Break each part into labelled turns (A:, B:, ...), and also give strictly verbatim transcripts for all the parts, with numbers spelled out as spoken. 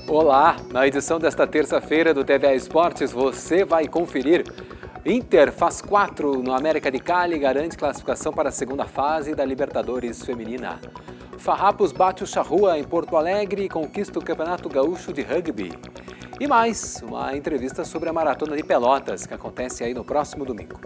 A: Olá, na edição desta terça-feira do T V A Esportes, você vai conferir. Inter faz quatro no América de Cali e garante classificação para a segunda fase da Libertadores Feminina. Farrapos bate o Charrua em Porto Alegre e conquista o Campeonato Gaúcho de Rugby. E mais, uma entrevista sobre a Maratona de Pelotas, que acontece aí no próximo domingo.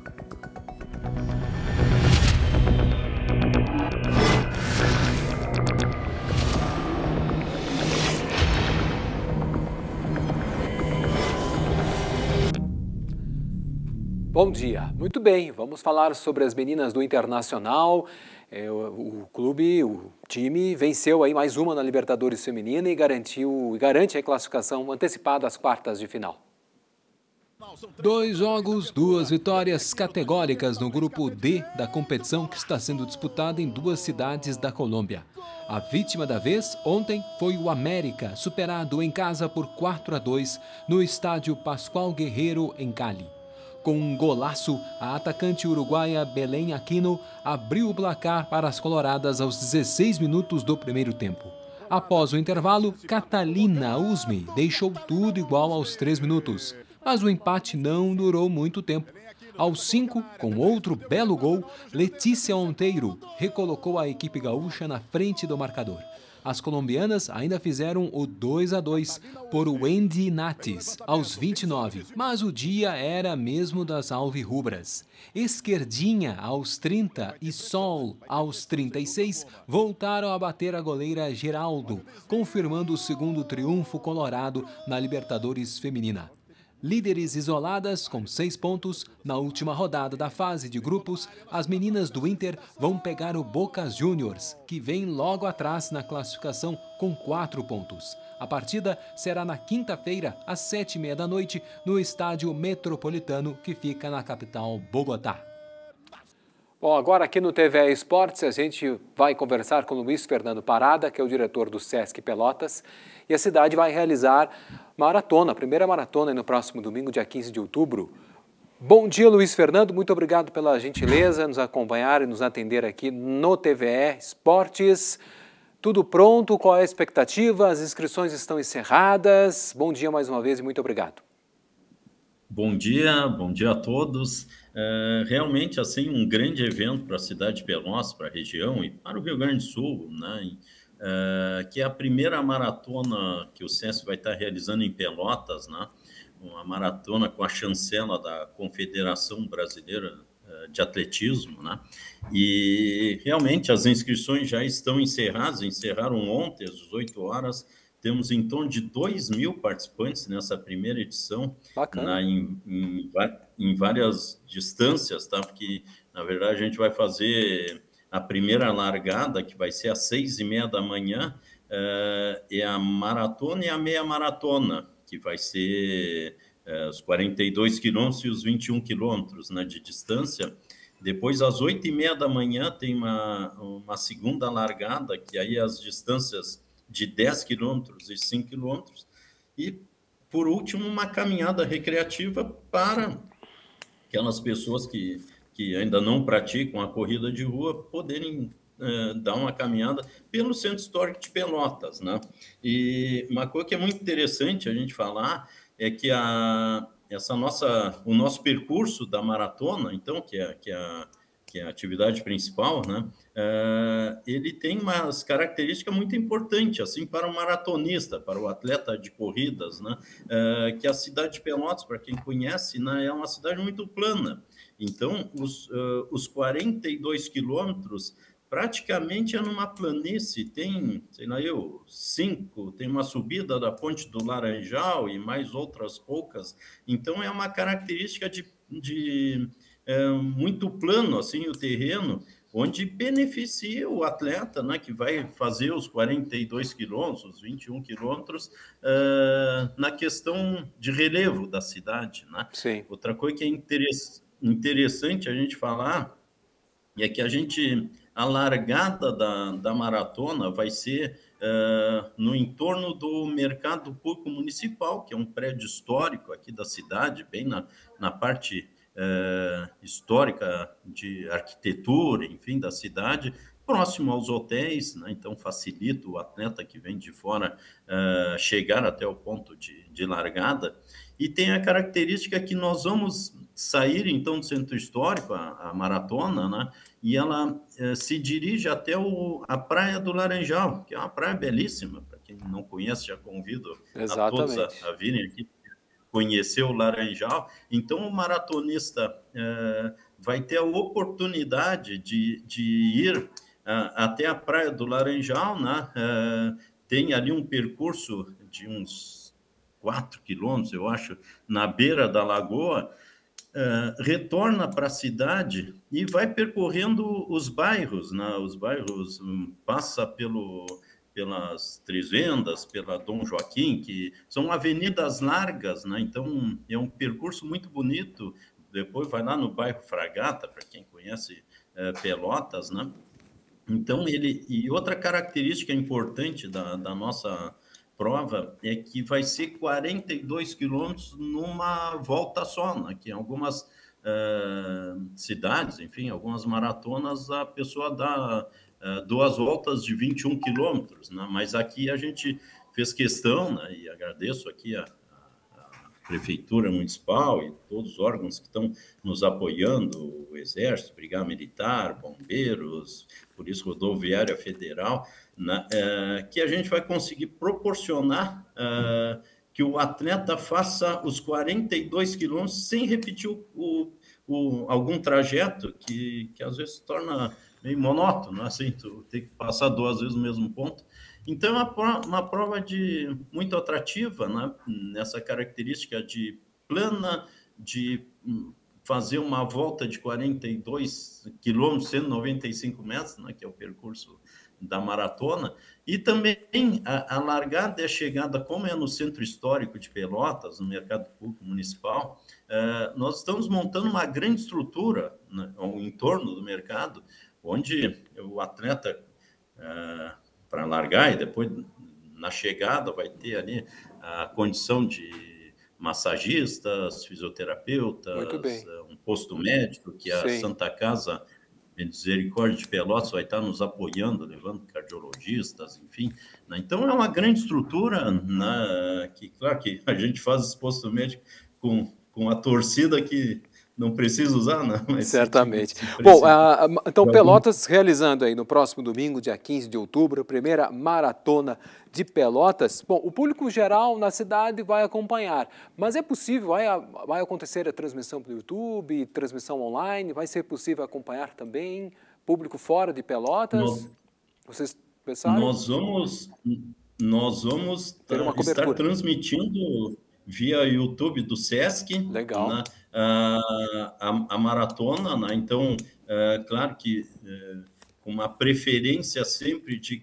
A: Bom dia, muito bem, vamos falar sobre as meninas do Internacional. É, o, o clube, o time venceu aí mais uma na Libertadores Feminina e garantiu, garante a classificação antecipada às quartas de final.
B: Dois jogos, duas vitórias categóricas no grupo D da competição que está sendo disputada em duas cidades da Colômbia. A vítima da vez ontem foi o América, superado em casa por quatro a dois no estádio Pascoal Guerreiro, em Cali. Com um golaço, a atacante uruguaia Belém Aquino abriu o placar para as coloradas aos dezesseis minutos do primeiro tempo. Após o intervalo, Catalina Usme deixou tudo igual aos três minutos. Mas o empate não durou muito tempo. Aos cinco, com outro belo gol, Letícia Monteiro recolocou a equipe gaúcha na frente do marcador. As colombianas ainda fizeram o dois a dois por Wendy Nates, aos vinte e nove, mas o dia era mesmo das alvirrubras. Esquerdinha, aos trinta, e Sol, aos trinta e seis, voltaram a bater a goleira Geraldo, confirmando o segundo triunfo colorado na Libertadores Feminina. Líderes isoladas com seis pontos, na última rodada da fase de grupos, as meninas do Inter vão pegar o Boca Juniors, que vem logo atrás na classificação com quatro pontos. A partida será na quinta-feira, às sete e meia da noite, no estádio Metropolitano, que fica na capital Bogotá.
A: Bom, agora aqui no T V A Esportes a gente vai conversar com o Luiz Fernando Parada, que é o diretor do Sesc Pelotas, e a cidade vai realizar maratona, a primeira maratona no próximo domingo, dia quinze de outubro. Bom dia, Luiz Fernando, muito obrigado pela gentileza, nos acompanhar e nos atender aqui no T V A Esportes. Tudo pronto? Qual é a expectativa? As inscrições estão encerradas. Bom dia mais uma vez e muito obrigado.
C: Bom dia, bom dia a todos. É, realmente, assim, um grande evento para a cidade de Pelotas, para a região e para o Rio Grande do Sul, né? É, que é a primeira maratona que o Sesc vai estar realizando em Pelotas, né? Uma maratona com a chancela da Confederação Brasileira de Atletismo, né? E realmente as inscrições já estão encerradas, encerraram ontem às dezoito horas. Temos em torno de dois mil participantes nessa primeira edição, na, em, em, em várias distâncias, tá? Porque, na verdade, a gente vai fazer a primeira largada, que vai ser às seis e meia da manhã, é, é a maratona e a meia maratona, que vai ser é, os quarenta e dois quilômetros e os vinte e um quilômetros, né, de distância. Depois, às oito e meia da manhã, tem uma, uma segunda largada, que aí as distâncias de dez quilômetros e cinco quilômetros, e, por último, uma caminhada recreativa para aquelas pessoas que, que ainda não praticam a corrida de rua poderem eh, dar uma caminhada pelo Centro Histórico de Pelotas, né? E uma coisa que é muito interessante a gente falar é que a, essa nossa, o nosso percurso da maratona, então, que é, que é a que é a atividade principal, né? Uh, ele tem umas características muito importantes, assim, para o maratonista, para o atleta de corridas, né? Uh, que a cidade de Pelotas, para quem conhece, né, é uma cidade muito plana. Então, os, uh, os quarenta e dois quilômetros praticamente é numa planície, tem, sei lá eu, cinco, tem uma subida da Ponte do Laranjal e mais outras poucas. Então, é uma característica de... de É muito plano, assim, o terreno, onde beneficia o atleta, né, que vai fazer os quarenta e dois quilômetros, os vinte e um quilômetros, uh, na questão de relevo da cidade, né?
A: Sim.
C: Outra coisa que é interess interessante a gente falar é que a gente, a largada da, da maratona vai ser uh, no entorno do Mercado Público Municipal, que é um prédio histórico aqui da cidade, bem na, na parte... Uh, histórica de arquitetura, enfim, da cidade, próximo aos hotéis, né? Então facilita o atleta que vem de fora uh, chegar até o ponto de, de largada. E tem a característica que nós vamos sair, então, do centro histórico, a, a maratona, né? E ela uh, se dirige até o, a Praia do Laranjal, que é uma praia belíssima. Para quem não conhece, já convido
A: Exatamente.
C: a todos a, a virem aqui conhecer o Laranjal. Então, o maratonista uh, vai ter a oportunidade de, de ir uh, até a Praia do Laranjal, né? Uh, tem ali um percurso de uns quatro quilômetros, eu acho, na beira da lagoa, uh, retorna para a cidade e vai percorrendo os bairros, né? Os bairros, um, passa pelo, pelas Três Vendas, pela Dom Joaquim, que são avenidas largas, né? Então, é um percurso muito bonito. Depois vai lá no bairro Fragata, para quem conhece uh, Pelotas, né? Então, ele... E outra característica importante da, da nossa prova é que vai ser quarenta e dois quilômetros numa volta só, né? Que em algumas uh, cidades, enfim, algumas maratonas, a pessoa dá uh, duas voltas de vinte e um quilômetros, né? Mas aqui a gente fez questão, né? E agradeço aqui a, a Prefeitura Municipal e todos os órgãos que estão nos apoiando, o Exército, Brigada Militar, Bombeiros, Polícia Rodoviária Federal, Na, é, que a gente vai conseguir proporcionar é, que o atleta faça os quarenta e dois quilômetros sem repetir o, o, o, algum trajeto que, que às vezes se torna meio monótono, assim, tu tem que passar duas vezes no mesmo ponto. Então, é uma, uma prova de, muito atrativa, né? Nessa característica de plana, de fazer uma volta de quarenta e dois quilômetros, cento e noventa e cinco metros, né? Que é o percurso da maratona, e também a, a largada e a chegada, como é no Centro Histórico de Pelotas, no Mercado Público Municipal, uh, nós estamos montando uma grande estrutura, né, ao entorno do mercado, onde o atleta, uh, para largar e depois na chegada vai ter ali a condição de massagistas, fisioterapeutas, um posto médico, que a
A: Sim.
C: Santa Casa Misericórdia de Pelotas vai estar nos apoiando, levando cardiologistas, enfim. Né? Então, é uma grande estrutura, né? Que, claro, que a gente faz esse posto médico com, com a torcida que não precisa usar, né? Mas
A: certamente.
C: Se, se
A: Bom, a, a, então Pelotas realizando aí no próximo domingo, dia quinze de outubro, a primeira maratona de Pelotas. Bom, o público geral na cidade vai acompanhar, mas é possível, vai, vai acontecer a transmissão pelo YouTube, transmissão online, vai ser possível acompanhar também público fora de Pelotas?
C: Nós,
A: Vocês pensaram?
C: Nós vamos, nós vamos
A: ter uma
C: estar
A: cobertura
C: transmitindo via YouTube do Sesc,
A: legal,
C: né, a, a, a maratona, né? Então, é, claro que é, com uma preferência sempre de,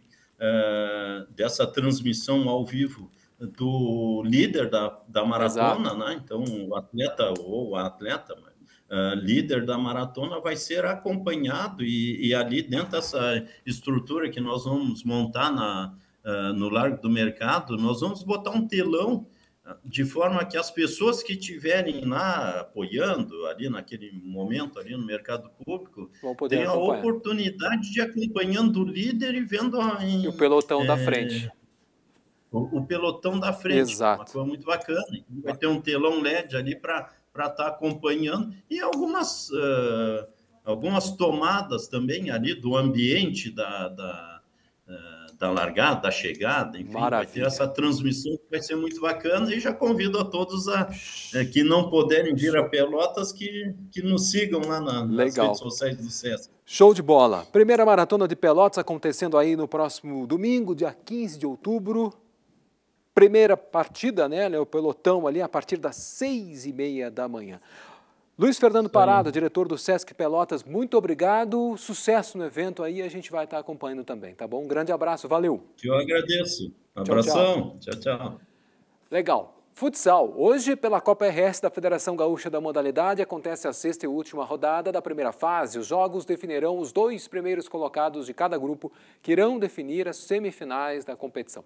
C: é, dessa transmissão ao vivo do líder da, da maratona, né? Então, o atleta ou a atleta, Uh, líder da maratona vai ser acompanhado e, e ali dentro dessa estrutura que nós vamos montar na, uh, no Largo do Mercado, nós vamos botar um telão uh, de forma que as pessoas que estiverem lá apoiando ali naquele momento ali no mercado público tenham a oportunidade de ir acompanhando o líder e vendo a, em,
A: e o pelotão
C: é,
A: da frente.
C: O, o pelotão da frente.
A: Exato.
C: Uma coisa muito bacana. Vai ter um telão L E D ali para para estar acompanhando, e algumas, uh, algumas tomadas também ali do ambiente da, da, uh, da largada, da chegada, enfim, Maravilha. Vai ter essa transmissão que vai ser muito bacana, e já convido a todos a, uh, que não puderem vir a Pelotas, que, que nos sigam lá na, nas redes sociais do Sesc.
A: Show de bola! Primeira maratona de Pelotas acontecendo aí no próximo domingo, dia quinze de outubro. Primeira partida, né, o pelotão ali a partir das seis e meia da manhã. Luiz Fernando Parada, diretor do Sesc Pelotas, muito obrigado, sucesso no evento aí, a gente vai estar acompanhando também, tá bom? Um grande abraço, valeu!
C: Eu agradeço, um abração, tchau, tchau. tchau.
A: Legal. Futsal, hoje pela Copa R S da Federação Gaúcha da Modalidade acontece a sexta e última rodada da primeira fase. Os jogos definirão os dois primeiros colocados de cada grupo que irão definir as semifinais da competição.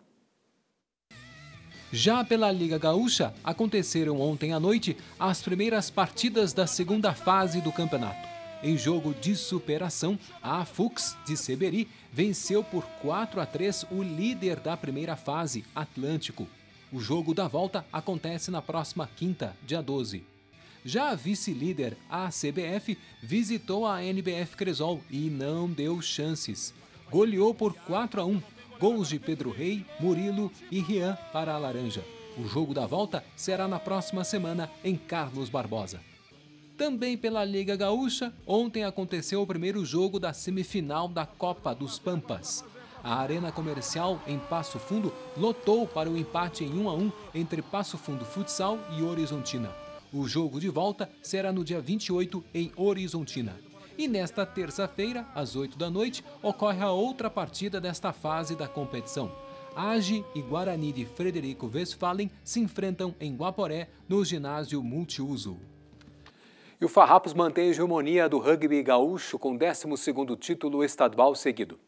B: Já pela Liga Gaúcha, aconteceram ontem à noite as primeiras partidas da segunda fase do campeonato. Em jogo de superação, a Fux de Seberi venceu por quatro a três o líder da primeira fase, Atlântico. O jogo da volta acontece na próxima quinta, dia doze. Já a vice-líder, a C B F, visitou a N B F Cresol e não deu chances. Goleou por quatro a um, gols de Pedro Rei, Murilo e Rian para a Laranja. O jogo da volta será na próxima semana em Carlos Barbosa. Também pela Liga Gaúcha, ontem aconteceu o primeiro jogo da semifinal da Copa dos Pampas. A Arena Comercial, em Passo Fundo, lotou para o empate em um a um entre Passo Fundo Futsal e Horizontina. O jogo de volta será no dia vinte e oito em Horizontina. E nesta terça-feira, às oito da noite, ocorre a outra partida desta fase da competição. A G e Guarani de Frederico Westphalen se enfrentam em Guaporé, no ginásio multiuso.
A: E o Farrapos mantém a hegemonia do rugby gaúcho com décimo segundo título estadual seguido.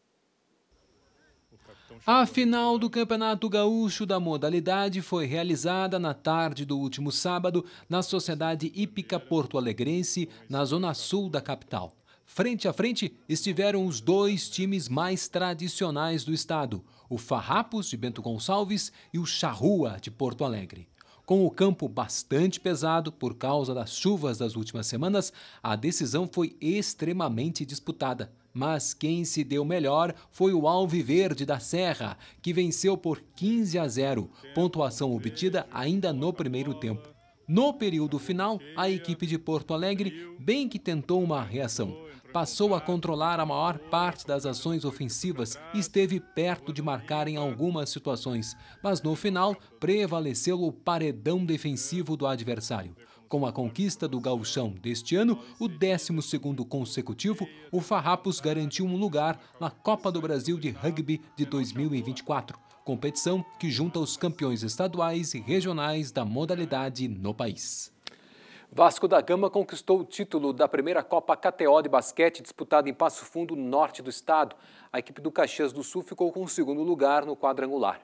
B: A final do Campeonato Gaúcho da modalidade foi realizada na tarde do último sábado na Sociedade Hípica Porto Alegrense, na zona sul da capital. Frente a frente estiveram os dois times mais tradicionais do estado, o Farrapos de Bento Gonçalves e o Charrua de Porto Alegre. Com o campo bastante pesado por causa das chuvas das últimas semanas, a decisão foi extremamente disputada. Mas quem se deu melhor foi o Alviverde da Serra, que venceu por quinze a zero, pontuação obtida ainda no primeiro tempo. No período final, a equipe de Porto Alegre bem que tentou uma reação. Passou a controlar a maior parte das ações ofensivas e esteve perto de marcar em algumas situações, mas no final prevaleceu o paredão defensivo do adversário. Com a conquista do gauchão deste ano, o décimo segundo consecutivo, o Farrapos garantiu um lugar na Copa do Brasil de Rugby de dois mil e vinte e quatro, competição que junta os campeões estaduais e regionais da modalidade no país.
A: Vasco da Gama conquistou o título da primeira Copa K T O de basquete disputada em Passo Fundo, norte do estado. A equipe do Caxias do Sul ficou com o segundo lugar no quadrangular.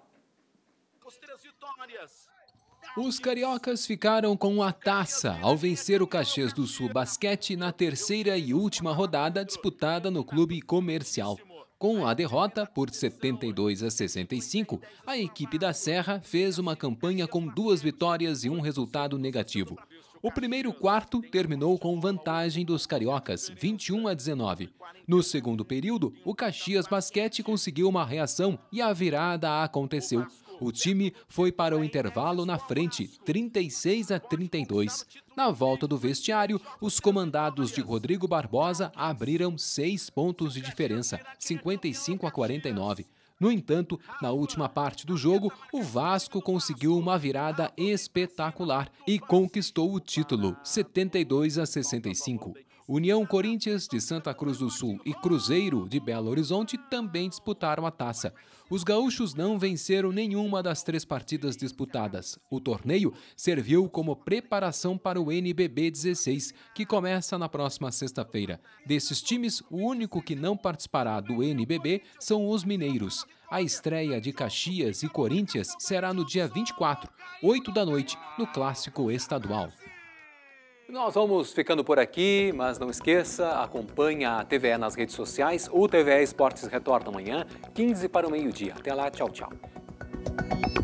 B: Os cariocas ficaram com a taça ao vencer o Caxias do Sul Basquete na terceira e última rodada disputada no Clube Comercial. Com a derrota por setenta e dois a sessenta e cinco, a equipe da Serra fez uma campanha com duas vitórias e um resultado negativo. O primeiro quarto terminou com vantagem dos cariocas, vinte e um a dezenove. No segundo período, o Caxias Basquete conseguiu uma reação e a virada aconteceu. O time foi para o intervalo na frente, trinta e seis a trinta e dois. Na volta do vestiário, os comandados de Rodrigo Barbosa abriram seis pontos de diferença, cinquenta e cinco a quarenta e nove. No entanto, na última parte do jogo, o Vasco conseguiu uma virada espetacular e conquistou o título, setenta e dois a sessenta e cinco. União Corinthians de Santa Cruz do Sul e Cruzeiro de Belo Horizonte também disputaram a taça. Os gaúchos não venceram nenhuma das três partidas disputadas. O torneio serviu como preparação para o N B B dezesseis, que começa na próxima sexta-feira. Desses times, o único que não participará do N B B são os mineiros. A estreia de Caxias e Corinthians será no dia vinte e quatro, oito da noite, no Clássico Estadual.
A: Nós vamos ficando por aqui, mas não esqueça, acompanhe a T V E nas redes sociais. O T V E Esportes retorna amanhã, quinze para o meio-dia. Até lá, tchau, tchau.